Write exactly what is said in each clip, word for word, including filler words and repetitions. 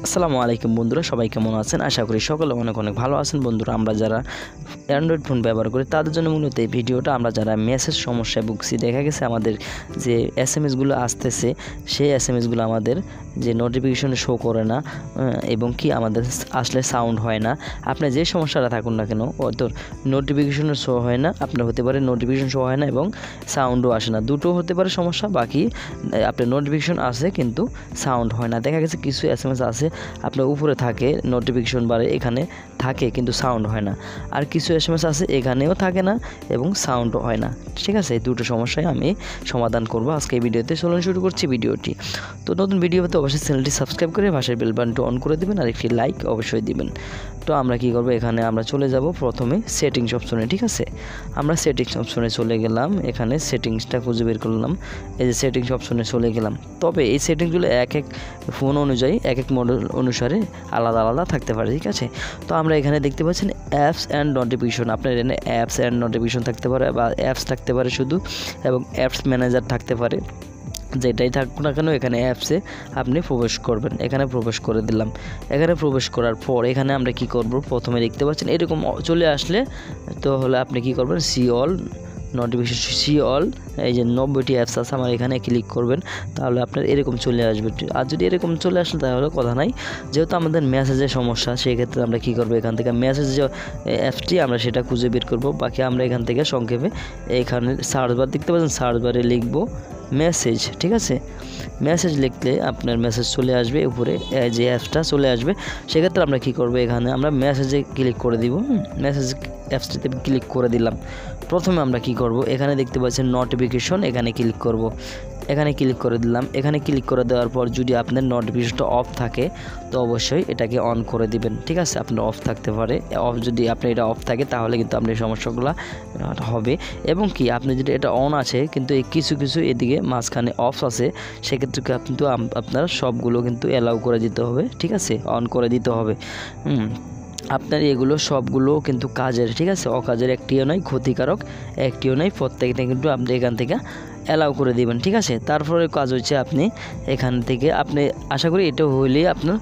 আসসালামু আলাইকুম বন্ধুরা, সবাই কেমন আছেন? আশা করি সকলে অনেক অনেক ভালো আছেন। বন্ধুরা, আমরা যারা অ্যান্ড্রয়েড ফোন ব্যবহার করি তাদের জন্য মূলত এই ভিডিওটা। আমরা যারা মেসেজ সমস্যায় ভুগছি, দেখা গেছে আমাদের যে এস এম এসগুলো আসতেছে সেই এস এম এসগুলো আমাদের যে নোটিফিকেশনে শো করে না এবং কি আমাদের আসলে সাউন্ড হয় না। আপনি যে সমস্যাটা থাকুন না কেন, হয়তো নোটিফিকেশনে শো হয় না, আপনার হতে পারে নোটিফিকেশন শো হয় না এবং সাউন্ডও আসে না, দুটো হতে পারে সমস্যা। বাকি আপনার নোটিফিকেশন আসে কিন্তু সাউন্ড হয় না। দেখা গেছে কিছু এস এম এস আছে আপনার উপরে থাকে, নোটিফিকেশন বারে এখানে থাকে কিন্তু সাউন্ড হয় না, আর কিছু এস এম এস আছে এখানেও থাকে না এবং সাউন্ডও হয় না। ঠিক আছে, এই দুটো সমস্যায় আমি সমাধান করব আজকে এই ভিডিওতে। চলুন শুরু করছি ভিডিওটি। তো নতুন ভিডিও পেতে অবশ্যই চ্যানেলটি সাবস্ক্রাইব করে পাশের বেল বাটনটি অন করে দেবেন আর একটি লাইক অবশ্যই দিবেন। তো আমরা কি করব, এখানে আমরা চলে যাব প্রথমে সেটিংস অপশনে। ঠিক আছে, আমরা সেটিংস অপশনে চলে গেলাম, এখানে সেটিংসটা খুঁজে বের করলাম, এই যে সেটিংস অপশনে চলে গেলাম। তবে এই সেটিংসগুলো এক এক ফোন অনুযায়ী এক এক মডেল অনুসারে আলাদা আলাদা থাকতে পারে। ঠিক আছে, তো আমরা এখানে দেখতে পাচ্ছেন অ্যাপস অ্যান্ড নোটিফিকেশন। আপনার এখানে অ্যাপস অ্যান্ড নোটিফিকেশন থাকতে পারে বা অ্যাপস থাকতে পারে শুধু, এবং অ্যাপস ম্যানেজার থাকতে পারে। যেটাই থাকুক না কেন এখানে অ্যাপসে আপনি প্রবেশ করবেন। এখানে প্রবেশ করে দিলাম। এখানে প্রবেশ করার পর এখানে আমরা কি করব, প্রথমে দেখতে পাচ্ছেন এরকম চলে আসলে তো হলে আপনি কি করবেন, see all notification, see all, এই যে নব্বইটি অ্যাপস আছে আমার এখানে ক্লিক করবেন, তাহলে আপনার এরকম চলে আসবে। আর যদি এরকম চলে আসলে তাহলে কথা নাই, যেহেতু আমাদের মেসেজের সমস্যা সেই ক্ষেত্রে আমরা কি করব, এখান থেকে মেসেজ যে অ্যাপসটি আমরা সেটা খুঁজে বের করব। বাকি আমরা এখান থেকে সংক্ষেপে এখানে সার্চ বার দেখতে পাচ্ছেন, সার্চ বারে লিখব মেসেজ। ঠিক আছে, মেসেজ লিখলে আপনার মেসেজ চলে আসবে, উপরে যে অ্যাপসটা চলে আসবে। সেক্ষেত্রে আমরা কি করব, এখানে আমরা মেসেজে ক্লিক করে দিব। মেসেজ অ্যাপসটিতে ক্লিক করে দিলাম। প্রথমে আমরা কি করব, এখানে দেখতে পাচ্ছেন নোটিফিকেশন, এখানে ক্লিক করব। এখানে ক্লিক করে দিলাম। এখানে ক্লিক করে দেওয়ার পর যদি আপনার নোটিফিকেশনটা অফ থাকে তো অবশ্যই এটাকে অন করে দিবেন। ঠিক আছে, আপনার অফ থাকতে পারে, অফ যদি আপনার এটা অফ থাকে তাহলে কিন্তু আপনার সমস্যাগুলো হবে। এবং কি আপনি যদি এটা অন আছে কিন্তু এই কিছু কিছু এদিকে মাঝখানে অফ আছে, সেক্ষেত্রে কিন্তু আপনার সবগুলো কিন্তু অ্যালাউ করে দিতে হবে। ঠিক আছে, অন করে দিতে হবে। হুম আপনার এগুলো সবগুলো কিন্তু কাজের। ঠিক আছে, অকাজের একটিও নয়, ক্ষতিকারক একটিও নয়, প্রত্যেকটা কিন্তু আপনি এখান থেকে অ্যালাউ করে দিবেন। ঠিক আছে, তারপরে কাজ হচ্ছে আপনি এখান থেকে আপনি আশা করি এটা হইলেই আপনার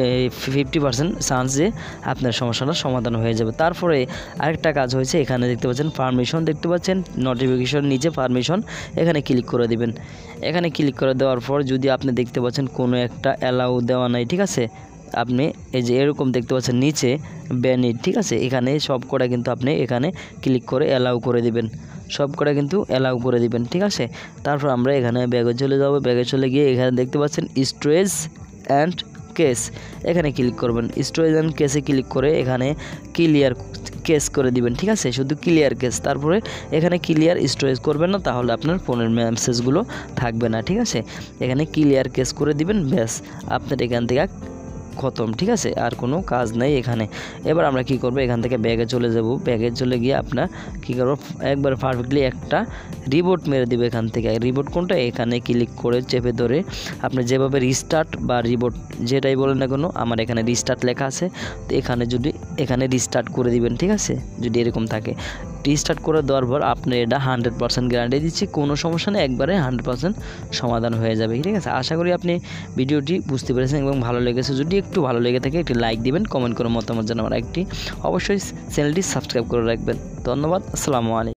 ফিফটি পার্সেন্ট চান্স যে আপনার সমস্যাটার সমাধান হয়ে যাবে। তারপরে আরেকটা কাজ হয়েছে, এখানে দেখতে পাচ্ছেন পারমিশন, দেখতে পাচ্ছেন নোটিফিকেশন নিচে পারমিশন, এখানে ক্লিক করে দিবেন। এখানে ক্লিক করে দেওয়ার পর যদি আপনি দেখতে পাচ্ছেন কোনো একটা অ্যালাউ দেওয়া নাই, ঠিক আছে, আপনি এই যে এরকম দেখতে পাচ্ছেন নিচে ব্যানিড। ঠিক আছে, এখানে সব কটা কিন্তু আপনি এখানে ক্লিক করে অ্যালাউ করে দিবেন, সব কটা কিন্তু অ্যালাউ করে দিবেন। ঠিক আছে, তারপর আমরা এখানে ব্যাগে চলে যাব। ব্যাগে চলে গিয়ে এখানে দেখতে পাচ্ছেন স্টোরেজ অ্যান্ড কেস, এখানে ক্লিক করবেন। স্টোরেজ অ্যান্ড কেসে ক্লিক করে এখানে ক্লিয়ার কেস করে দিবেন। ঠিক আছে, শুধু ক্লিয়ার কেস, তারপরে এখানে ক্লিয়ার স্টোরেজ করবেন না, তাহলে আপনার ফোনের মেসেজগুলো থাকবে না। ঠিক আছে, এখানে ক্লিয়ার কেস করে দিবেন, ব্যাস আপনার এখান থেকে খতম। ঠিক আছে, আর কোনো কাজ নেই এখানে। এবার আমরা কি করব, এখান থেকে ব্যাগে চলে যাব। ব্যাগে চলে গিয়ে আপনার কি করব, একবার পারফেক্টলি একটা রিবোট মেরে দেবে। এখান থেকে রিবোট কোনটা, এখানে ক্লিক করে চেপে ধরে আপনি যেভাবে রিস্টার্ট বা রিবোট যেটাই বলেন না কোনো, আমার এখানে রিস্টার্ট লেখা আছে, তো এখানে যদি এখানে রিস্টার্ট করে দিবেন। ঠিক আছে, যদি এরকম থাকে রিস্টার্ট করে দেওয়ার পর আপনি এটা হান্ড্রেড পার্সেন্ট গ্যারান্টি দিচ্ছি, কোনো সমস্যা নেই, একবারে হান্ড্রেড পার্সেন্ট সমাধান হয়ে যাবে। ঠিক আছে, আশা করি আপনি ভিডিওটি বুঝতে পেরেছেন এবং ভালো লেগেছে। যদি একটু ভালো লেগে থাকে একটি লাইক দিবেন, কমেন্ট করে মতামত জানাবেন, একটি অবশ্যই চ্যানেলটি সাবস্ক্রাইব করে রাখবেন। ধন্যবাদ, আসসালামু আলাইকুম।